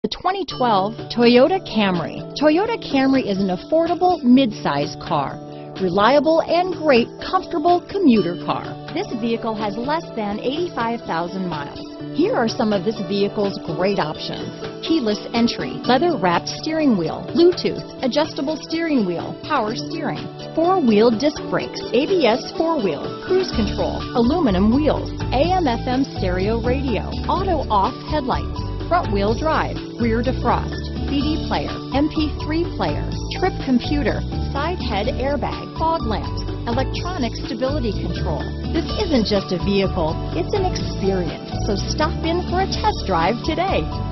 2012 Toyota Camry. Toyota Camry is an affordable mid-size car. Reliable and great comfortable commuter car. This vehicle has less than 85,000 miles. Here are some of this vehicle's great options: keyless entry, leather-wrapped steering wheel, Bluetooth, adjustable steering wheel, power steering, four-wheel disc brakes, ABS four-wheel, cruise control, aluminum wheels, AM/FM stereo radio, auto-off headlights, front-wheel drive, rear defrost, CD player, MP3 player, trip computer, side head airbag, fog lamps, electronic stability control. This isn't just a vehicle, it's an experience. So stop in for a test drive today.